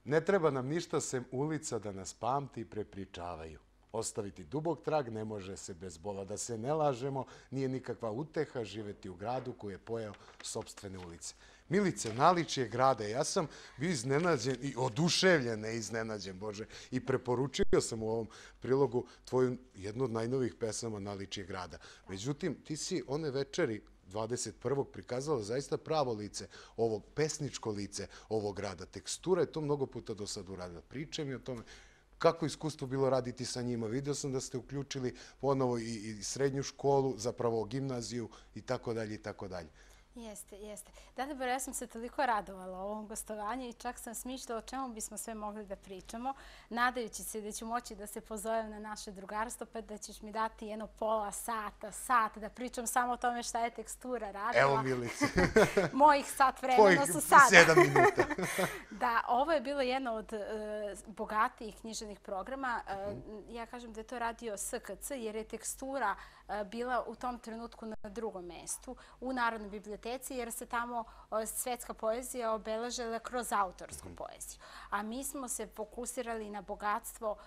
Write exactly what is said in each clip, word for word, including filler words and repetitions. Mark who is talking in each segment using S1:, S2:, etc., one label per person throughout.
S1: Ne treba nam ništa sem ulica da nas pamti i prepričavaju. Ostaviti dubog trag ne može se bez bola. Da se ne lažemo, nije nikakva uteha živeti u gradu koji je pojeo sopstvene ulice. Milice, naličje grada. Ja sam bio iznenađen i oduševljen, ne iznenađen, Bože. I preporučio sam u ovom prilogu tvoju jednu od najnovijih pesama Naličje grada. Međutim, ti si one večeri dvadeset prvog prikazala zaista pravo lice, ovog pesničko lice ovog grada. Tekstura je to mnogo puta do sad uradila. Pričaj mi o tome. Kako iskustvo bilo raditi sa njima? Vidio sam da ste uključili ponovo i srednju školu, zapravo gimnaziju i tako dalje i tako dalje.
S2: Jeste, jeste. Dalibor, ja sam se toliko radovala ovom gostovanju i čak sam smišljala o čemu bismo sve mogli da pričamo, nadajući se da ću moći da se pozovem na naše drugarstvo, pa da ćeš mi dati jedno pola sata, sat, da pričam samo o tome šta je tekstura radila.
S1: Evo, Milice.
S2: Mojih sat vremena su sada.
S1: Tvojih sedam minuta.
S2: Da, ovo je bilo jedno od bogatijih književnih programa. Ja kažem da je to radio S K C, jer je tekstura bila u tom trenutku na drugom mestu u Narodnoj biblioteci, jer se tamo svetska poezija obeležila kroz autorsku poeziju. A mi smo se fokusirali na bogatstvo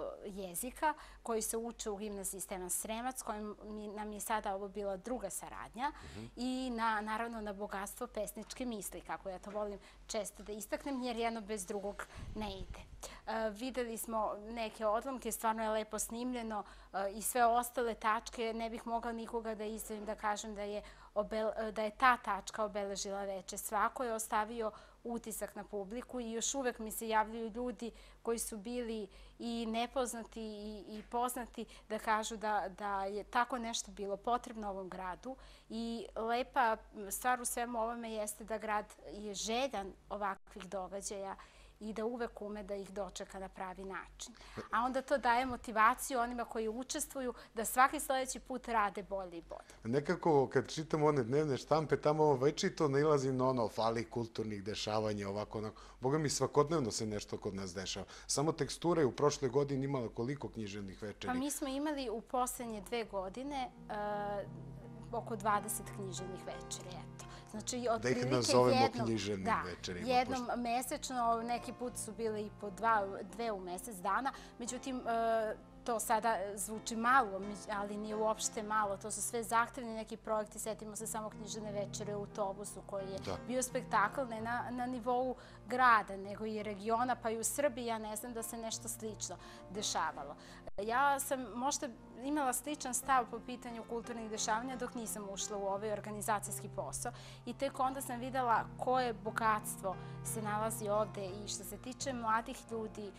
S2: jezika koji se uče u gimnaziji Stevan Sremac, kojim nam je sada ovo bila druga saradnja, i naravno na bogatstvo pesničke misli, kako ja to volim često da istaknem, jer jedno bez drugog ne ide. Videli smo neke odlomke, stvarno je lepo snimljeno i sve ostale tačke. Ne bih mogla nikoga da izdvojim da kažem da je, da je ta tačka obeležila veče. Svako je ostavio utisak na publiku i još uvek mi se javljaju ljudi koji su bili i nepoznati i poznati da kažu da je tako nešto bilo potrebno ovom gradu. I lepa stvar u svemu ovome jeste da grad je željan ovakvih događaja i da uvek ume da ih dočeka na pravi način. A onda to daje motivaciju onima koji učestvuju da svaki sljedeći put rade bolje i bolje.
S1: Nekako kad čitam one dnevne štampe, tamo večito nailazim na ono fali kulturnih dešavanja, ovako onako. Boga mi, svakodnevno se nešto kod nas dešava. Samo tekstura je u prošle godine imala koliko književnih večeri?
S2: Pa mi smo imali u poslednje dve godine oko dvadeset književnih večeri, eto.
S1: Da ih nazovemo književnim večerima.
S2: Jednom mesečno, neki put su bile i po dve u mesec dana. Međutim, to sada zvuči malo, ali nije uopšte malo. To su sve zahtevni neki projekti. Sjetimo se samo književne večere u autobusu koji je bio spektakl ne na nivou grada, nego i regiona, pa i u Srbiji. Ja ne znam da se nešto slično dešavalo. Ja sam možda imala sličan stav po pitanju kulturnih dešavanja dok nisam ušla u ovaj organizacijski posao i tek onda sam videla koje bogatstvo se nalazi ovde i što se tiče mladih ljudi,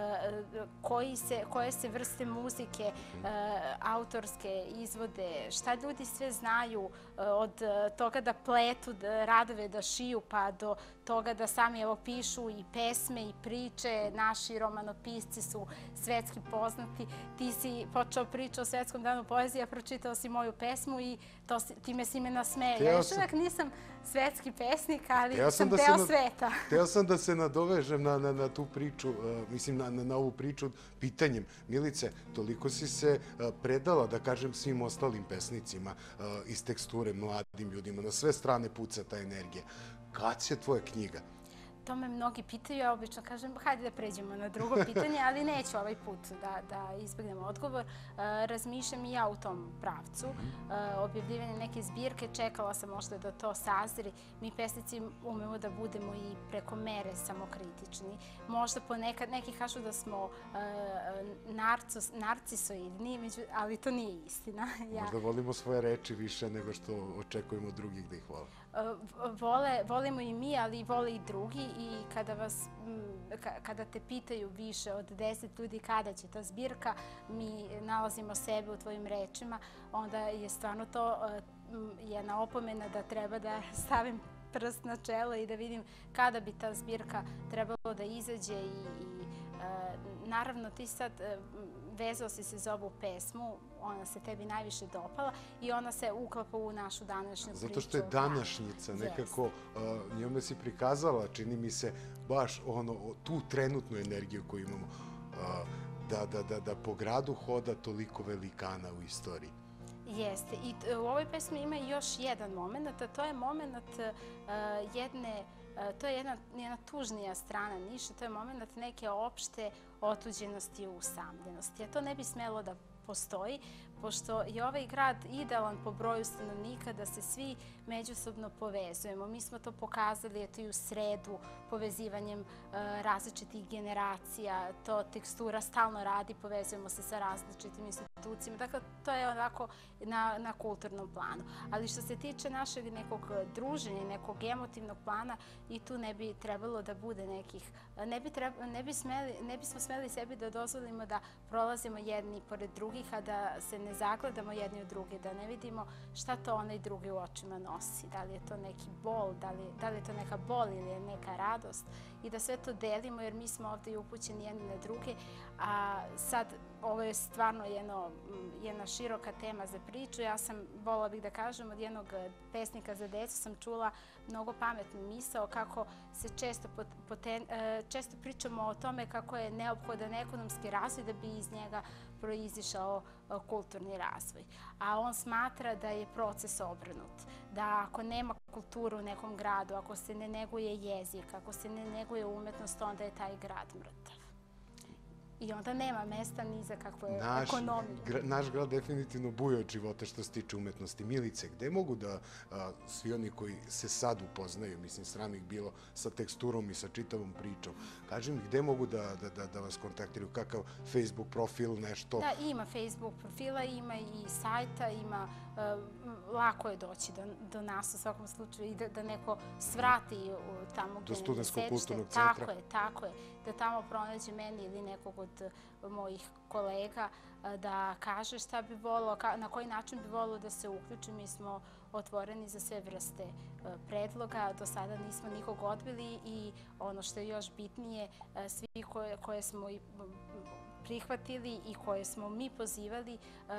S2: koje se vrste muzike, autorske izvode, šta ljudi sve znaju od toga da pletu radove, da šiju, pa do toga da sami evo pišu i pesme i priče. Naši romanopisci su svetski poznati. Ti si počeo priču o Svetskom danu poezije, a pročitao si moju pesmu i time si me nasmeje. Ja još uvek nisam svetski pesnik, ali sam deo sveta.
S1: Hteo sam da se nadovežem na tu priču, mislim na ovu priču pitanjem. Milice, toliko si se predala, da kažem, svim ostalim pesnicima iz teksture, mladim ljudima, na sve strane puca ta energija. Kad će tvoja knjiga?
S2: To me mnogi pitaju, ja obično kažem, hajde da pređemo na drugo pitanje, ali neću ovaj put da izbjegnem odgovor. Razmišljam i ja u tom pravcu. Objavljivanje neke zbirke, čekala sam možda da to sazri. Mi pesnici umemo da budemo i preko mere samokritični. Možda ponekad neki kažu da smo narcisoidni, ali to nije istina.
S1: Možda volimo svoje reči više nego što očekujemo drugih da ih vole.
S2: Volimo i mi, ali vole i drugi. I kada te pitaju više od deset ljudi kada će ta zbirka, mi nalazimo sebe u tvojim rečima, onda je stvarno to jedna opomena da treba da stavim prst na čelo i da vidim kada bi ta zbirka trebalo da izađe. I naravno ti sad vezao si se za ovu pesmu, ona se tebi najviše dopala i ona se uklapa u našu današnju priču.
S1: Zato što je današnjica, nekako njome si prikazala, čini mi se, baš tu trenutnu energiju koju imamo, da po gradu hoda toliko velikana u istoriji.
S2: Jeste. I u ovoj pesmi ima još jedan moment, a to je moment jedne To je jedna, jedna tužnija strana Niša, to je moment neke opšte otuđenosti i usamljenosti. A to ne bi smelo da postoji, pošto je ovaj grad idealan po broju stanovnika da se svi međusobno povezujemo. Mi smo to pokazali eto i u sredu povezivanjem e, različitih generacija. To tekstura stalno radi, povezujemo se sa različitim institucijama. Dakle, to je onako na, na kulturnom planu. Ali što se tiče našeg nekog druženja, nekog emotivnog plana, i tu ne bi trebalo da bude nekih, ne, bi treba, ne, bi smeli, ne bismo smeli sebi da dozvolimo da prolazimo jedni pored drugih, a da se ne zagledamo jedni u druge, da ne vidimo šta to onaj drugi u očima nosi. Da li je to neki bol, da li, da li je to neka bol ili je neka radost. I da sve to delimo, jer mi smo ovdje upućeni jedni na druge. A sad, ovo je stvarno jedno, jedna široka tema za priču. Ja sam, voljela bih da kažem, od jednog pesnika za decu sam čula mnogo pametnu misao kako se često, poten, često pričamo o tome kako je neophodan ekonomski razvoj da bi iz njega proizišao kulturni razvoj. A on smatra da je proces obrnut. Da ako nema kulturu u nekom gradu, ako se ne neguje jezik, ako se ne neguje umetnost, onda je taj grad mrtav. I onda nema mesta ni za kakvu ekonomiju.
S1: Naš grad definitivno buja od života što se tiče umetnosti. Milice, gde mogu da svi oni koji se sad upoznaju, mislim, sram ih bilo sa teksturom i sa čitavom pričom, kažem, gde mogu da vas kontaktiraju, kakav Facebook profil, nešto?
S2: Da, ima Facebook profila, ima i sajta, ima, lako je doći do nas u svakom slučaju i da neko svrati tamo gdje
S1: do Studentskog kulturnog
S2: centra. Tako je, tako je. Da tamo pronađe meni ili nekog od mojih kolega da kaže šta bi volilo, na koji način bi volilo da se uključi. Mi smo otvoreni za sve vrste predloga. Do sada nismo nikog odbili i ono što je još bitnije, svi koje, koje smo i prihvatili i koje smo mi pozivali,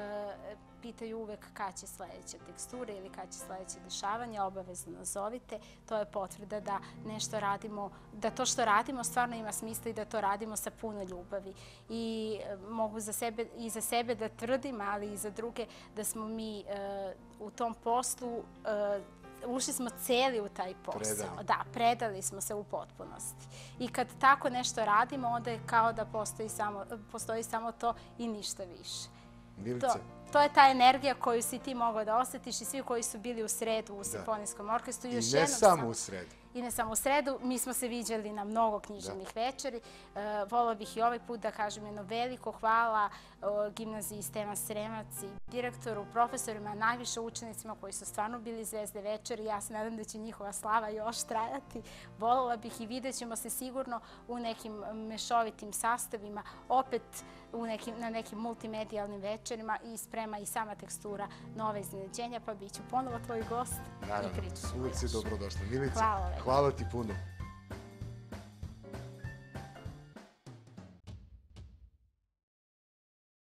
S2: pitaju uvek kad će sledeća tekstura ili kad će sledeće dešavanje, obavezno nazovite. To je potvrda da nešto radimo, da to što radimo stvarno ima smisla i da to radimo sa puno ljubavi. I mogu za sebe, i za sebe da tvrdim, ali i za druge, da smo mi u tom poslu ušli smo celi u taj posao.
S1: Predali.
S2: Da, predali smo se u potpunosti. I kad tako nešto radimo, onda je kao da postoji samo, postoji samo to i ništa više.
S1: Milice.
S2: To, to je ta energija koju si ti mogao da osjetiš i svi koji su bili u sredu u Simfonijskom orkestru.
S1: I ne samo u sredu.
S2: I ne samo u sredu. Mi smo se viđali na mnogo književnih večeri. Volila bih i ovaj put da kažem jedno veliko hvala gimnaziji Stema Sremac i direktoru, profesorima, najviše učenicima koji su stvarno bili zvezde večeri. Ja se nadam da će njihova slava još trajati. Volila bih i vidjet ćemo se sigurno u nekim mešovitim sastavima, opet u nekim, na nekim multimedijalnim večerima i sprema i sama tekstura nove iznenađenja, pa bit ću ponovo tvoj gost i pričati.
S1: Uvijek si dobrodošla. Milice,
S2: hvala.
S1: Hvala ti puno.